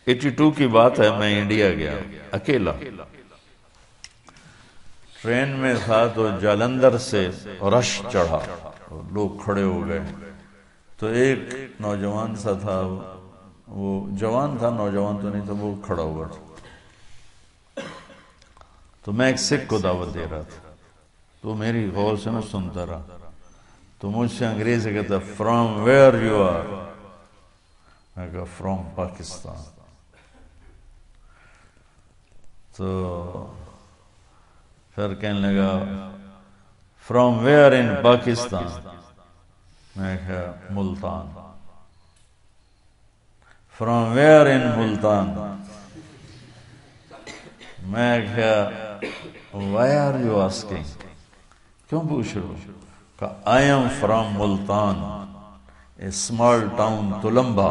82 کی بات ہے، میں انڈیا گیا اکیلا، ٹرین میں تھا تو جالندھر سے رش چڑھا، لوگ کھڑے ہو گئے، تو ایک نوجوان سا تھا، وہ جوان تھا، نوجوان تو نہیں تھا، وہ کھڑا ہوا تھا، تو میں ایک سکھ کو دعوت دے رہا تھا، تو میری غور سے نہ سنتا رہا، تو مجھ سے انگریزی کہتا فرام ویئر یو آر، میں کہا فرام پاکستان، تو پھر کہنے لگا فرام ویئر ان پاکستان، میں کہا Multan, from where in Multan, میں کہا وائی آر یو آسکنگ، کیوں پوچھ رہے ہو؟ کہا I am from Multan, a small town Tulamba.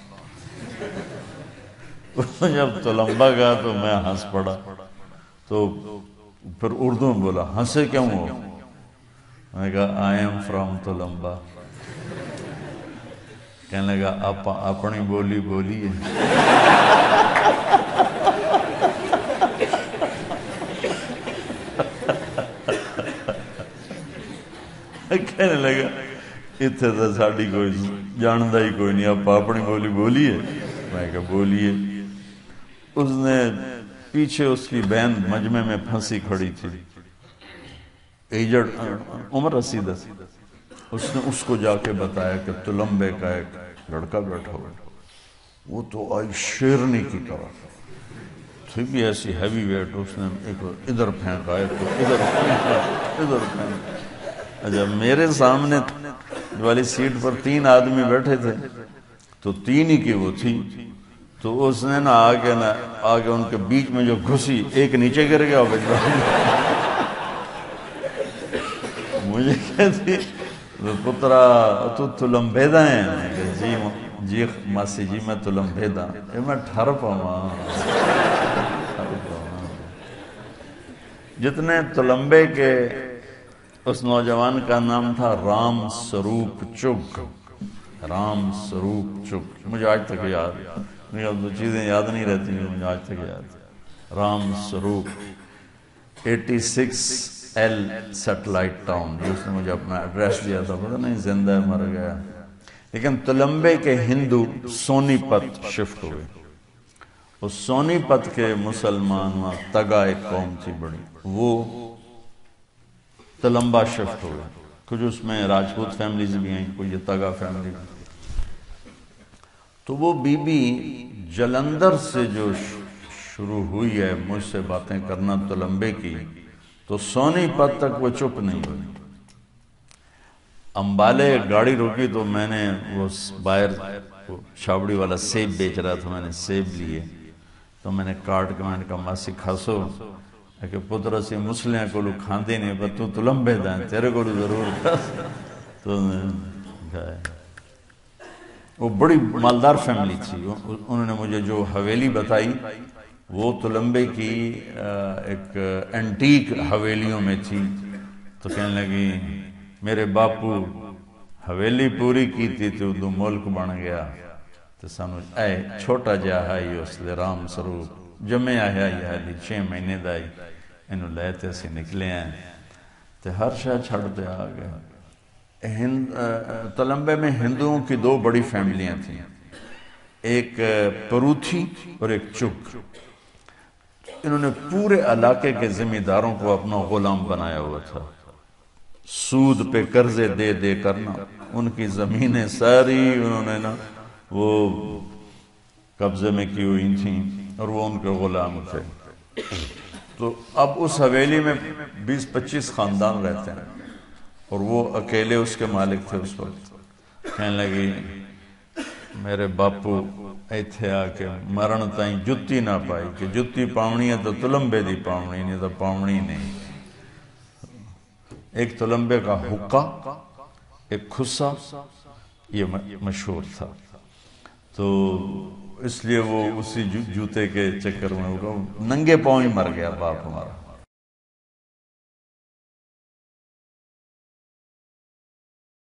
جب تلمبا گیا تو میں ہنس پڑا، تو پھر اردو میں بولا ہنسے کیوں ہو؟ میں نے کہا آئی ایم فرام تلمبا۔ کہنے لگا آپ اپنی بولی بولیے۔ کہنے لگا اتنے تو ساڑی کوئی جاندا ہی کوئی نہیں، آپ اپنی بولی بولیے۔ میں کہا بولیے۔ اس نے پیچھے اس کی بہن مجمع میں پھنسی کھڑی تھی، ایجڈ عمر رسید، اس نے اس کو جا کے بتایا کہ تلمبے کا ایک لڑکا بیٹھا ہوا، وہ تو آئی شیرنی کی طرح تھی بھی ایسی ہیوی ویٹ، اس نے ایک ادھر پھینکا، ایک ادھر پھینکا، ادھر پھینکا۔ اچھا میرے سامنے والی سیٹ پر 3 آدمی بیٹھے تھے، تو 3 ہی کی وہ تھی، تو اس نے آگے ان کے بیچ میں جو گھسی، ایک نیچے گر گیا، مجھے کہتی پترا تو تلمبیدا ہے؟ میں کہا جی ماسی جی میں تلمبیدا، میں ٹھر پاواں۔ جتنے تلمبے کے، اس نوجوان کا نام تھا رام سروپ چگ، رام سروپ چگ، مجھے آج تک یاد، مجھے اب چیزیں یاد نہیں رہتی، مجھے آج تک یاد۔ رام سروپ 86L سیٹلائٹ ٹاؤن، اس نے مجھے اپنا ایڈریس دیا تھا، پتہ نہیں زندہ ہے مر گیا۔ لیکن تلمبے کے ہندو سونی پت شفٹ ہوئے، اس سونی پت کے مسلمان وہاں تگا ایک قوم تھی بڑی، وہ تلمبا شفٹ ہوئے، کچھ اس میں راجپوت فیملیز بھی ہیں، کوئی یہ تگا فیملی بھی۔ تو وہ بی بی جلندر سے جو شروع ہوئی ہے مجھ سے باتیں کرنا تلمبے کی، تو سونی پت تک وہ چپ نہیں ہوئی۔ امبالے گاڑی روکی تو میں نے وہ باہر چھاوڑی والا سیب بیچ رہا تھا، میں نے سیب لیے، تو میں نے کاٹ کے میں نے کہا ماسی کھاسو، کہ پتر اسی مسلیاں کو لوگ کھاندے نہیں، پر تو تلمبے دائیں تیرے کو ضرور کھاس، تو کھائے۔ وہ بڑی مالدار فیملی تھی، انہوں نے مجھے جو حویلی بتائی وہ تلمبے کی ایک اینٹیک حویلیوں میں تھی، تو کہنے لگی میرے باپو حویلی پوری کی تھی تو دو ملک بن گیا، تو سانو اے چھوٹا جا ہے اس لئے رام سروپ جمعے آیا یہ حالی 6 مہینے دائی، انہوں لیتے سے نکلے ہیں، تو ہر شاہ چھڑتے آگئے۔ تلمبے میں ہندوؤں کی 2 بڑی فیملیاں تھیں، ایک پروتھی اور ایک چگ۔ انہوں نے پورے علاقے کے ذمہ داروں کو اپنا غلام بنایا ہوا تھا، سود پہ قرضے دے دے کرنا، ان کی زمینیں ساری انہوں نے وہ قبضے میں کی ہوئی تھیں، اور وہ ان کے غلام تھے۔ تو اب اس حویلی میں 20-25 خاندان رہتے ہیں، اور وہ اکیلے اس کے مالک تھے اس وقت۔ کہنے لگی میرے باپو ایتھے آ کے مرن تائیں جتی نہ پائی، کہ جتی پاؤنی ہے تو تلمبے دی پاؤنی نہیں تو پاؤنی نہیں۔ ایک تلمبے کا حقہ، ایک کھسا، یہ مشہور تھا، تو اس لیے وہ اسی جوتے کے چکر میں ننگے پاؤں ہی مر گیا باپ ہمارا۔